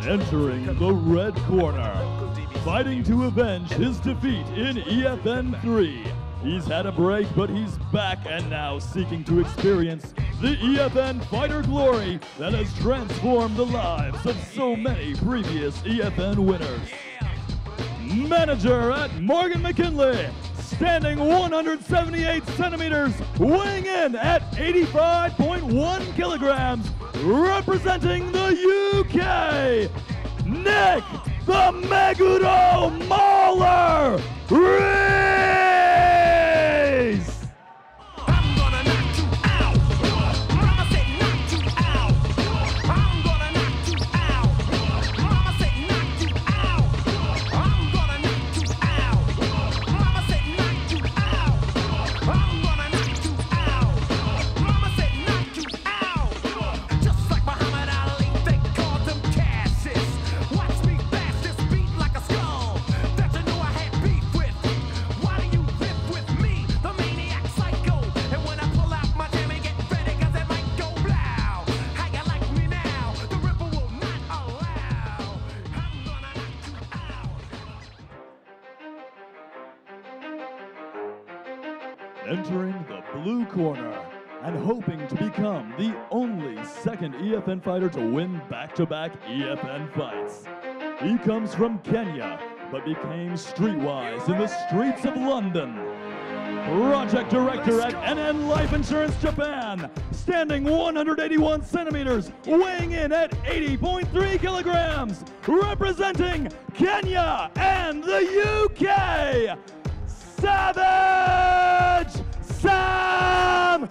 Entering the red corner, fighting to avenge his defeat in EFN 3. He's had a break, but he's back and now seeking to experience the EFN fighter glory that has transformed the lives of so many previous EFN winners. Manager at Morgan McKinley, standing 178 centimeters, weighing in at 85.1 kilograms, representing the UK, Nick the Meguro Mauler Reese! I'm gonna knock you out. Mama said knock you out. I'm gonna knock you out. Mama said knock you out. I'm gonna knock you out. Mama said knock you out. I'm gonna knock you out. Mama said knock you out. Just like Muhammad Ali, they called them Cassius. Watch me fast this beat like a skull that you knew I had beef with. Why do you riff with me, the maniac psycho? And when I pull out my jam and get ready, cause it might go blow. How you like me now? The ripper will not allow. I'm gonna knock you out. Entering the blue corner and hoping to become the only second EFN fighter to win back-to-back EFN fights. He comes from Kenya, but became streetwise in the streets of London. Project Director at NN Life Insurance Japan, standing 181 centimeters, weighing in at 80.3 kilograms, representing Kenya and the UK, Savage Sam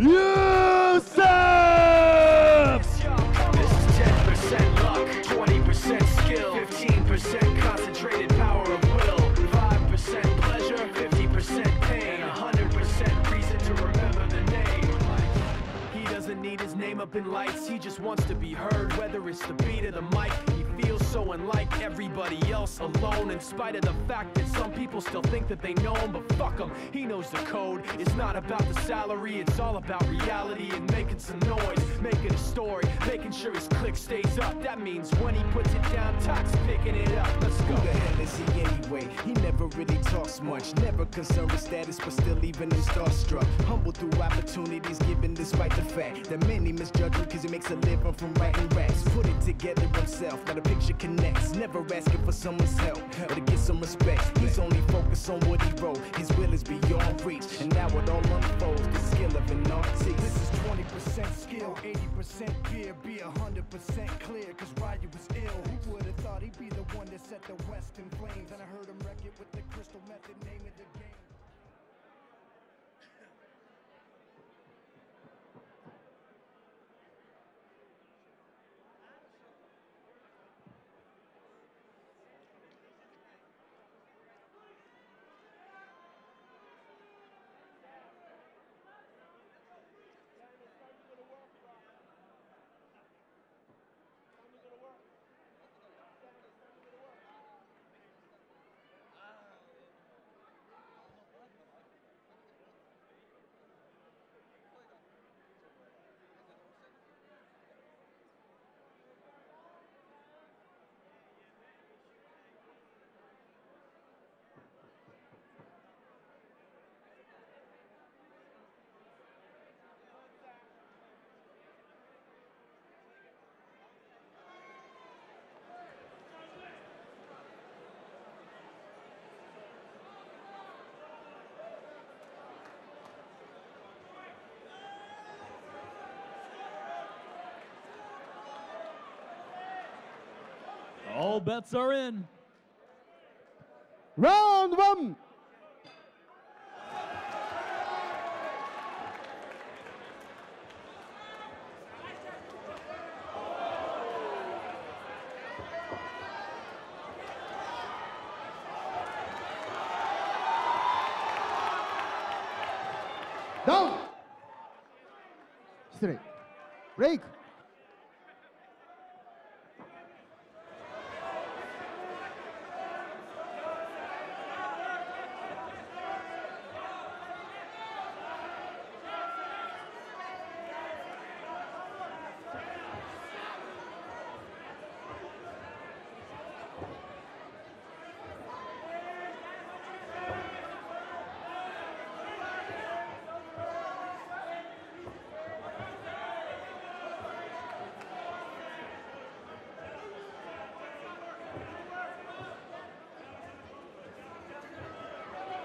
Youssef! This is 10% luck, 20% skill, 15% concentrated power of will, 5% pleasure, 50% pain, 100% reason to remember the name. He doesn't need his name up in lights, he just wants to be heard, whether it's the beat of the mic. He feels so unlike everybody else, alone, in spite of the fact that some people still think that they know him, but fuck him, he knows the code. It's not about the salary, it's all about reality and making some noise, making a story, making sure his click stays up. That means when he puts it down, Tox picking it up. Let's go. Who the hell is he anyway? He never really talks much, never concerned with status, but still even him starstruck. Humble through opportunities given despite the fact that many misjudge him because he makes a living from writing raps. Put it together himself, now the picture connects. Never asking for someone's help, or to get some respect. He's only focused on what he wrote. His will is beyond reach, and now it all unfolds. The skill of an artist. This is 20% skill, 80% fear, be 100% clear, cause Ryu was ill. Who would have thought he'd be the one that set the West in flames? And I heard him wreck it with the crystal method, name of the game. All bets are in. Round one. Down. Straight. Break.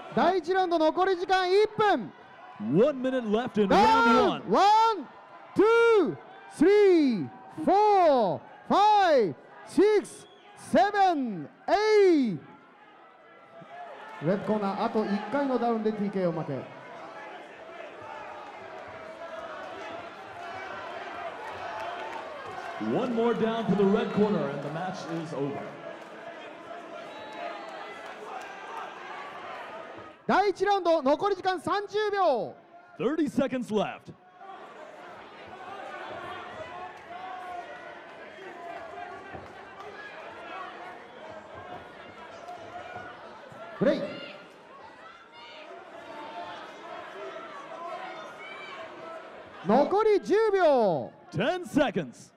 第1ラウンド残り時間1分。 1 minute left in ダウ round ン 1. 1、2、3、4、5、6、7、8。レッドコーナーあと1回のダウンで TKO 負け。 One more down for the red corner and the match is over. 第1ラウンド残り時間30秒。 30 seconds left. プレイ。残り10秒。 10 seconds.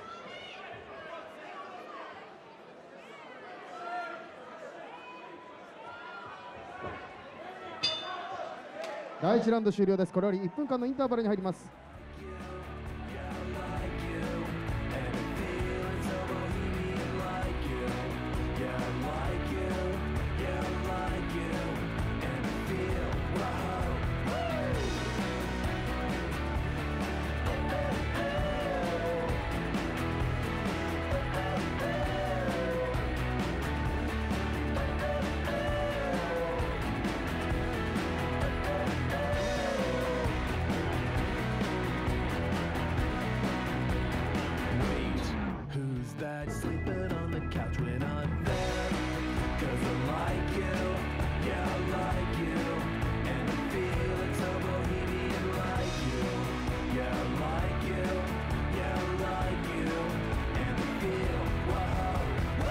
第1ラウンド終了です。これより1分間のインターバルに入ります。 Sleeping on the couch when I'm there, 'cause I like you, yeah I like you, and I feel it's so bohemian like you, yeah I like you, yeah I like you, and I feel wow,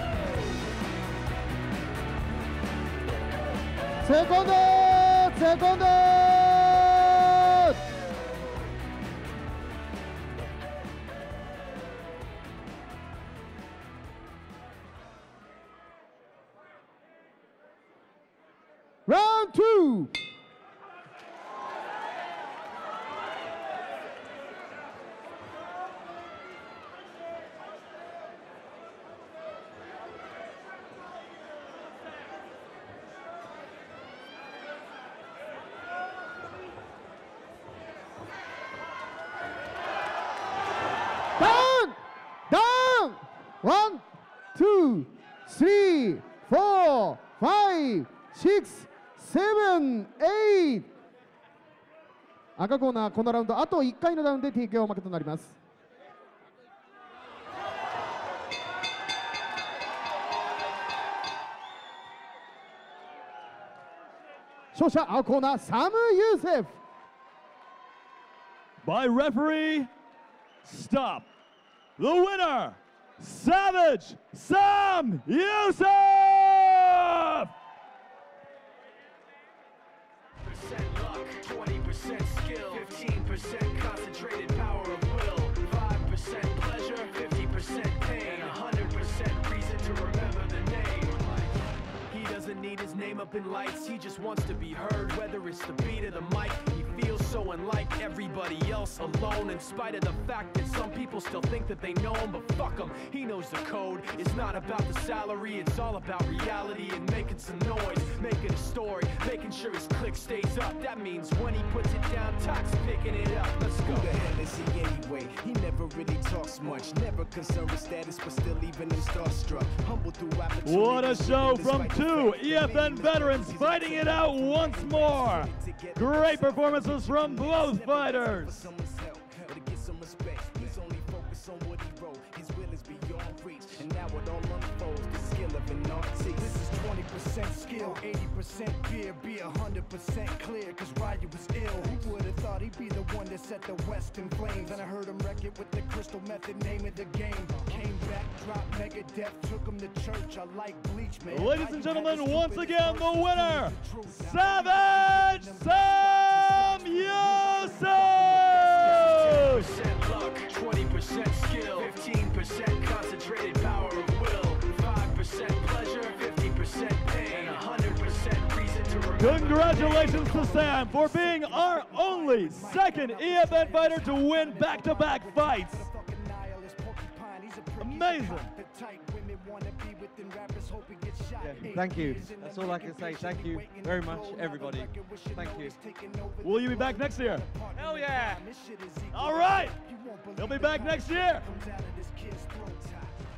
セコンドセコンド。Round 2. Down! Down! 1, 2, 3, 4, 5, 6, 7、8。赤コーナーこのラウンドあと1回のダウンで TKO 負けとなります。勝者青コーナーサム・ユーセフ。 By referee, stop. The winner, Savage Sam Youssef! 20% luck, 20% skill, 15% concentrated power of will, 5% pleasure, 50% pain, 100% reason to remember the name. He doesn't need his name up in lights, he just wants to be heard, whether it's the beat of the mic. He feels so unlike everybody else, alone, in spite of the fact that some people still think that they know him, but fuck him, he knows the code. It's not about the salary, it's all about reality and making some noise, making a story, making sure his click stays up. That means when he puts it down, Tox picking it up. Let's go. Who the hell is he anyway? He never really talks much, never concerned with status, but still even him starstruck. Humble through opportunity. What a show from two EFN veterans fighting it out once more. Great performances from both fighters. Someone's help, or to get some respect. He's only focused on what he wrote. His will is beyond reach, and now it all unfolds. The skill of an artist. This is 20% skill, 80% fear, be 100% clear, cause Ryu was ill. Who would've thought he'd be the one that set the West in flames? And I heard him wreck it with the crystal method, name of the game. Came back, dropped Megadeth, took him to church. I like Bleach, man. Ladies and gentlemen, once again, the winner, Savage Sam Youssef! 10% luck, 20% skill, 15% concentrated power of will, 5% pleasure, 50% pain, 100% reason to remember. Congratulations to Sam for being our only second EFN fighter to win back-to-back fights. Amazing. Didn't wanna be within rappers, hope he gets shot. Thank you. That's all I can say. Thank you very much, everybody. Thank you. Will you be back next year? Hell yeah! All right. He'll be back next year. Comes out of this kid's throat.